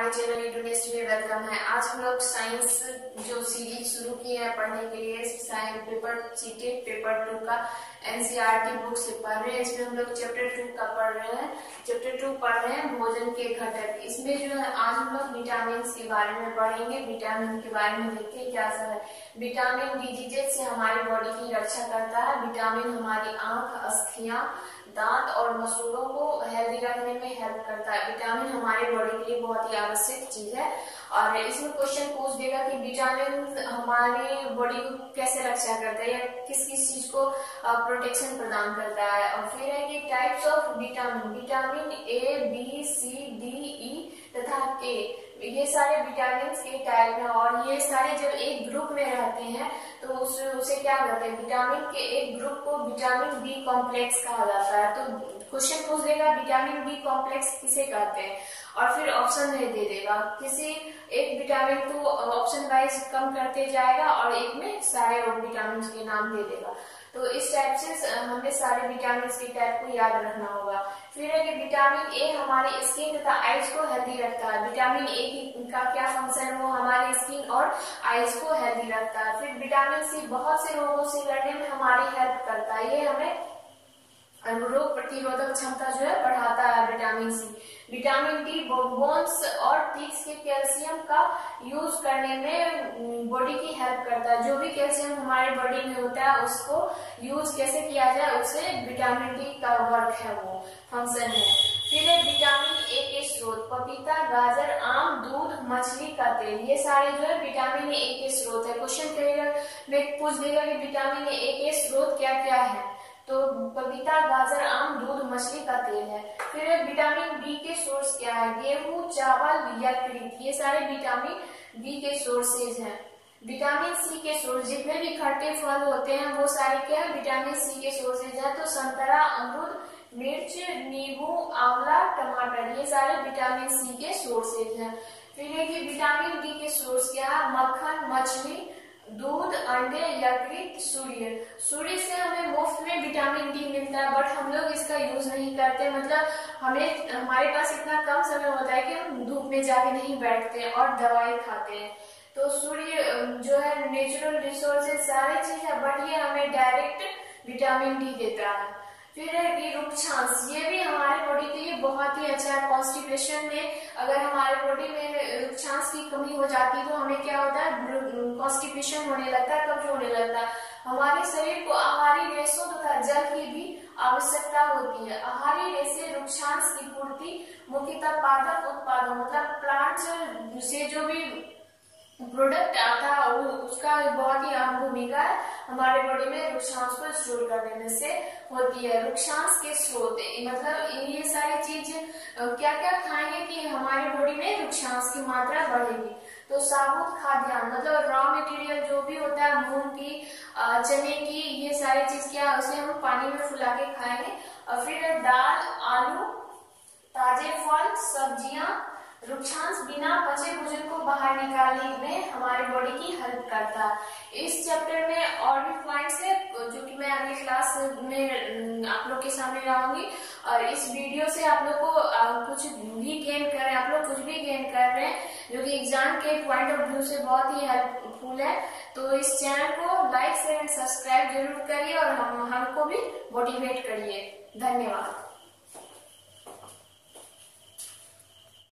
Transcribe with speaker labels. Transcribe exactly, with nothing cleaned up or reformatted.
Speaker 1: हमारे चैनल इंटरनेस्ट में वेलकम है। आज हम लोग साइंस जो सीरीज शुरू की है पढ़ने के लिए, science paper CTET paper two का एनसीईआरटी बुक से पढ़ रहे हैं। इसमें हम लोग चैप्टर टू का पढ़ रहे हैं चैप्टर टू पढ़ रहे हैं भोजन के घटक। इसमें जो है आज हम लोग विटामिन के बारे में पढ़ेंगे। विटामिन के बारे में देखते हैं क्या सब है। विटामिन डिजीजेज से हमारी बॉडी की रक्षा करता है। विटामिन हमारी आंख, अस्थियां, दांत और मसूड़ों को हेल्दी रखने में हेल्प करता है। विटामिन हमारे बॉडी के लिए बहुत ही आवश्यक चीज है। और इसमें क्वेश्चन पूछ देगा कि विटामिन हमारी बॉडी को कैसे रक्षा करता है या किस किस चीज को प्रोटेक्शन प्रदान करता है। और फिर है कि types of vitamin, vitamin A, B, C, D, E तथा के, ये सारे विटामिन के टाइप हैं। और ये सारे जब एक ग्रुप में रहते हैं तो उस, उसे क्या कहते हैं, विटामिन के एक ग्रुप को विटामिन बी कॉम्प्लेक्स कहा जाता है। तो क्वेश्चन पूछ देगा विटामिन बी कॉम्प्लेक्स किसे कहते हैं, और फिर ऑप्शन में दे देगा। किसी एक विटामिन को ऑप्शन वाइज कम करते जाएगा और एक में सारे विटामिन के नाम दे देगा। तो इस टाइप से हमें सारे विटामिन के टाइप को याद रखना होगा। फिर है कि विटामिन ए हमारी स्किन तथा आईज को हेल्दी रखता है। विटामिन ए का क्या फंक्शन है, वो हमारी स्किन और आईज को हेल्दी रखता है। फिर विटामिन सी बहुत से रोगों से लड़ने में हमारी हेल्प करता है। ये हमें रोग प्रतिरोधक क्षमता जो है बढ़ाता है vitamin C. Vitamin D bones और टीथ के कैल्शियम का यूज करने में बॉडी की हेल्प करता है। जो भी कैल्शियम हमारे बॉडी में होता है उसको यूज कैसे किया जाए, उससे विटामिन डी का वर्क है, वो फंक्शन है। फिर है विटामिन ए के स्रोत, पपीता, गाजर, आम, दूध, मछली का तेल, ये सारे जो है विटामिन ए के स्रोत है। क्वेश्चन करेगा में पूछ देगा कि विटामिन ए के स्रोत क्या क्या है, तो पपीता, गाजर, आम, दूध, मछली का तेल है। फिर विटामिन बी के सोर्स क्या है, गेहूं, चावल, यकृत, ये सारे विटामिन बी के सोर्सेज हैं। विटामिन सी के सोर्स, जितने भी खट्टे फल होते हैं वो सारे क्या है, विटामिन सी के सोर्सेज है। तो संतरा, अमरूद, मिर्च, नींबू, आंवला, टमाटर, ये सारे विटामिन सी के सोर्सेज हैं। फिर है कि विटामिन डी के सोर्स क्या है, मक्खन, मछली, दूध, अंडे, यकृत, सूर्य। सूर्य से हमें मुफ्त में विटामिन डी मिलता है, बट हम लोग इसका यूज नहीं करते। मतलब हमें हमारे पास इतना कम समय होता है कि हम धूप में जाके नहीं बैठते और दवाई खाते हैं। तो सूर्य जो है नेचुरल रिसोर्सेज सारी चीज है, बट ये हमें डायरेक्ट विटामिन डी देता है। फिर है कि रुक्षांश, ये भी हमारे बॉडी के लिए बहुत ही अच्छा है। कॉन्स्टिपेशन में अगर हमारे बॉडी में रुक्षांश की कमी हो जाती है तो हमें क्या होता है, कॉन्स्टिपेशन होने लगता है, कब्ज होने लगता है। हमारे शरीर को आहारी रेशों तथा जल की भी आवश्यकता होती है। आहारी रेशे रुक्षांश की पूर्ति मुख्यतः पादप उत्पादों, मतलब प्लांट से जो भी प्रोडक्ट आता है उसका बहुत ही अहम भूमिका है हमारे बॉडी में रुक्षांश को स्टोर करने में से होती है। रुक्षांश के स्रोत, मतलब ये सारी चीज क्या क्या खाएंगे कि हमारी बॉडी में रुक्षांश की मात्रा बढ़ेगी। तो साबुत खाद्यान्न, मतलब रॉ मटेरियल जो भी होता है, मूंग की, चने की, ये सारी चीज क्या है, उसे हम पानी में फुला के खाएंगे। और फिर दाल, आलू, ताजे फल, सब्जियां, रुक्षांश बिना पचे भोजन को बाहर निकालने में हमारी बॉडी की हेल्प करता है। इस चैप्टर में और भी पॉइंट्स है जो कि मैं अगली क्लास में आप लोग के सामने लाऊंगी। और इस वीडियो से आप लोग को कुछ भी गेन कर रहे हैं, आप लोग कुछ भी गेन कर रहे हैं जो कि एग्जाम के पॉइंट ऑफ व्यू से बहुत ही हेल्पफुल है। तो इस चैनल को लाइक शेयर एंड सब्सक्राइब जरूर करिए और हम हमको भी मोटिवेट करिए। धन्यवाद।